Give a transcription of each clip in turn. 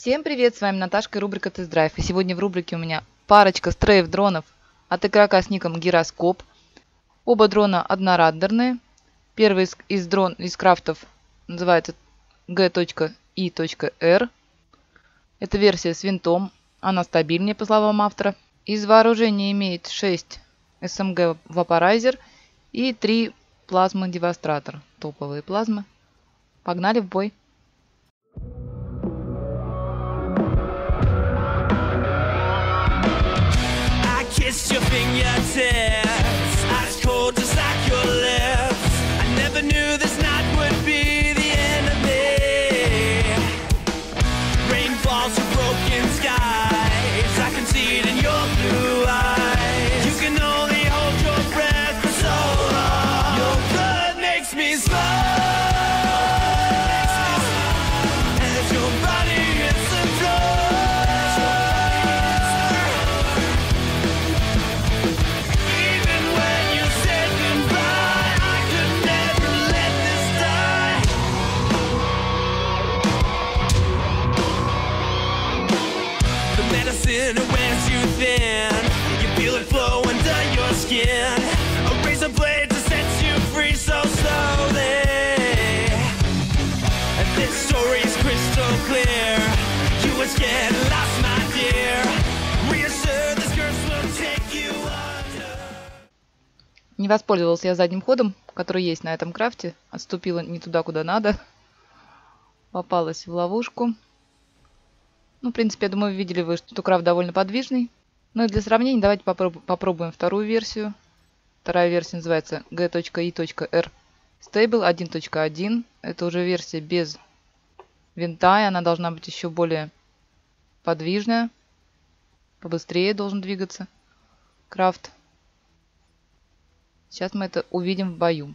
Всем привет, с вами Наташка и рубрика Тест-драйв. И сегодня в рубрике у меня парочка стреев-дронов от игрока с ником Гироскоп. Оба дрона однорадерные. Первый из крафтов называется G.I.R. Это версия с винтом, она стабильнее, по словам автора. Из вооружения имеет 6 SMG Vaporizer и 3 плазмы Девастратор. Топовые плазмы. Погнали в бой. Kiss your fingertips, ice cold just like your lips. I never knew this night would be the end of me. Rain falls from broken skies, I can see it in your blue eyes. You can only hold your breath for so long. Your blood makes me smile as your body hits the floor. Medicine wears you thin. You feel it flow under your skin. A razor blade to set you free so slowly. And this story's crystal clear. You were scared, lost my dear. Reassure this curse will take you under. Не воспользовался я задним ходом, который есть на этом крафте. Отступила не туда, куда надо. Попалась в ловушку. Ну, в принципе, я думаю, видели вы, что крафт довольно подвижный. Ну и для сравнения давайте попробуем вторую версию. Вторая версия называется G.I.R. Stable 1.1. Это уже версия без винта, и она должна быть еще более подвижная. Побыстрее должен двигаться крафт. Сейчас мы это увидим в бою.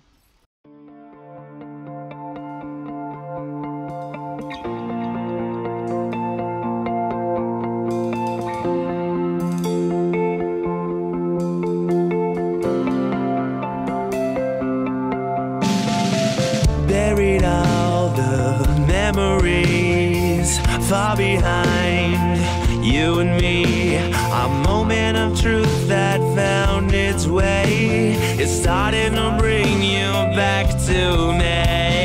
Buried all the memories far behind you and me. A moment of truth that found its way. It's starting to bring you back to me.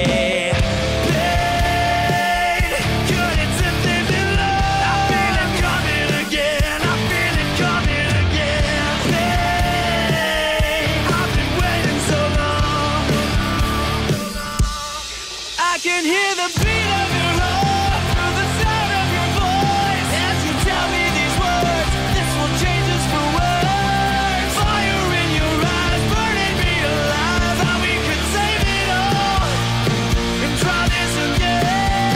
I can hear the beat of your heart through the sound of your voice. As you tell me these words, this will change us for words. Fire in your eyes, burning me alive. How we could save it all and try this again.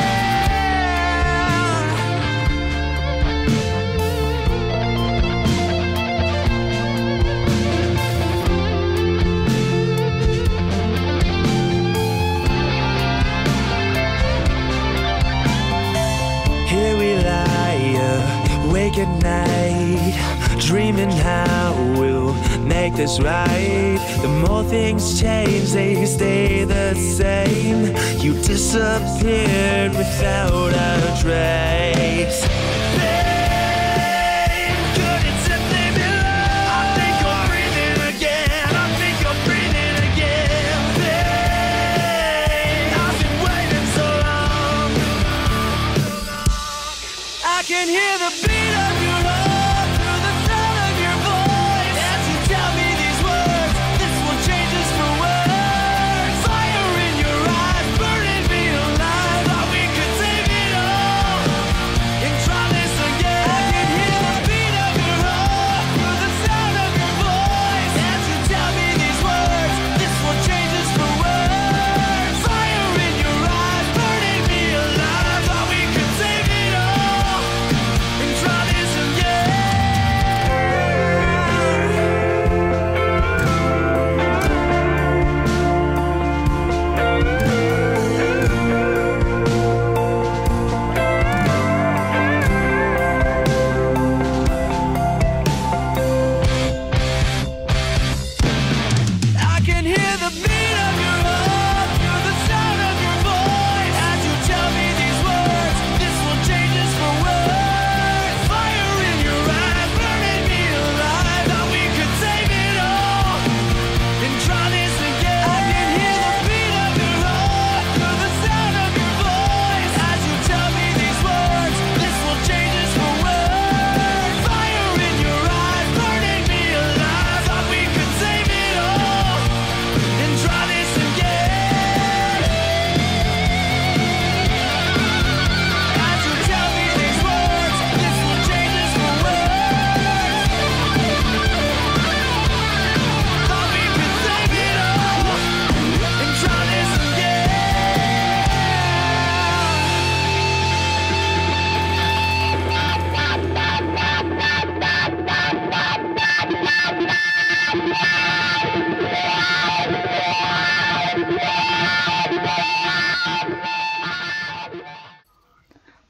Here we lie, awake at night, dreaming how we'll make this right. The more things change, they stay the same. You disappeared without a trace. Babe, could it simply be love? I think you're breathing again. I think you're breathing again. Babe, I've been waiting so long. I can hear the beat of your heart through the sound of your voice. As you tell me these words, this will change us for words. Fire in your eyes, burning me alive. Thought we could save it all and try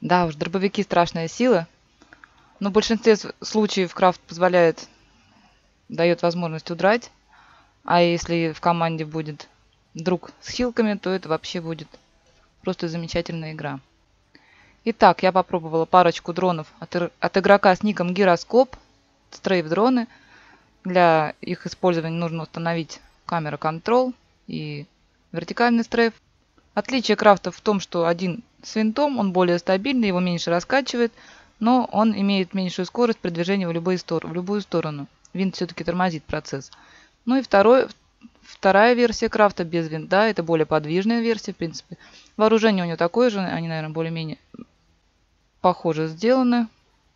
Да уж, дробовики страшная сила. Но в большинстве случаев крафт позволяет, дает возможность удрать. А если в команде будет друг с хилками, то это вообще будет просто замечательная игра. Итак, я попробовала парочку дронов от игрока с ником Гироскоп. Стрейф-дроны. Для их использования нужно установить камера контрол и вертикальный стрейф. Отличие крафта в том, что один с винтом, он более стабильный, его меньше раскачивает, но он имеет меньшую скорость при движении в любую сторону. Винт все-таки тормозит процесс. Ну и вторая версия крафта без винта, это более подвижная версия, в принципе. Вооружение у него такое же, они, наверное, более-менее похоже сделаны.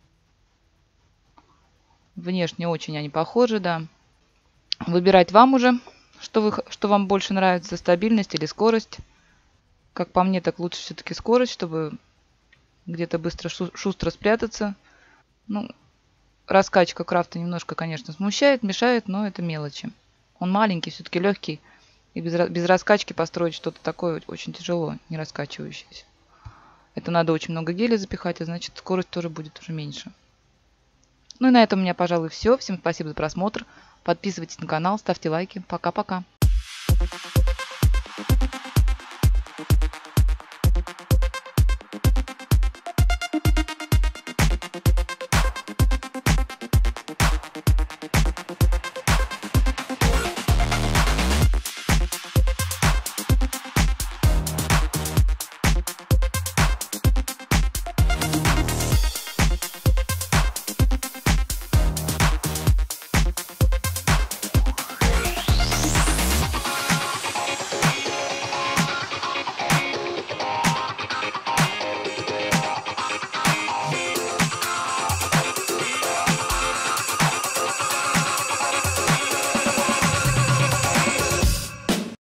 Внешне очень они похожи, да. Выбирать вам уже, что вам больше нравится, стабильность или скорость. Как по мне, так лучше все-таки скорость, чтобы где-то быстро, шустро спрятаться. Ну, раскачка крафта немножко, конечно, смущает, мешает, но это мелочи. Он маленький, все-таки легкий. И без раскачки построить что-то такое очень тяжело, не раскачивающееся. Это надо очень много геля запихать, а значит скорость тоже будет уже меньше. Ну и на этом у меня, пожалуй, все. Всем спасибо за просмотр. Подписывайтесь на канал, ставьте лайки. Пока-пока.